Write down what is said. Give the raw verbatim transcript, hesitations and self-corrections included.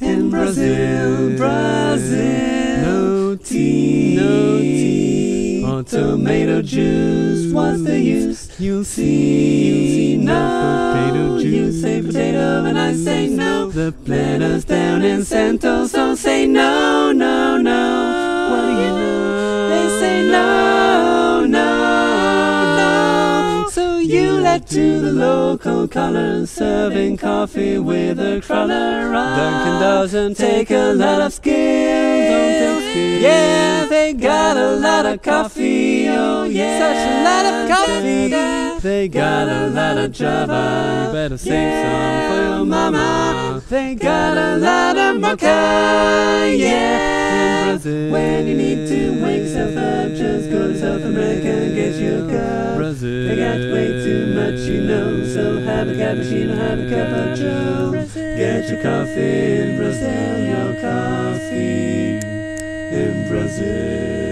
In Brazil, Brazil, no tea, no tea, or tomato juice. What's the use? You'll see, you'll see no potato juice. You say potato and I say no. The planters down in Santos don't say no, no, no. What do you know? They say no, no, no. So you let to the local colors, serving coffee with a crawler on. Duncan doesn't take a lot of skill, don't take skill. Yeah, they got a lot of coffee, oh yeah. Such a lot of coffee. They got a lot of Java, you better sing yeah, some for your mama. They got a lot of mocha, yeah. In Brazil, when you need to wake yourself up, just go to South America and get you a cup. Brazil, they got way too much, you know, so have a cappuccino, have a cup of Joe. Brazil, get your coffee in Brazil, your coffee in Brazil.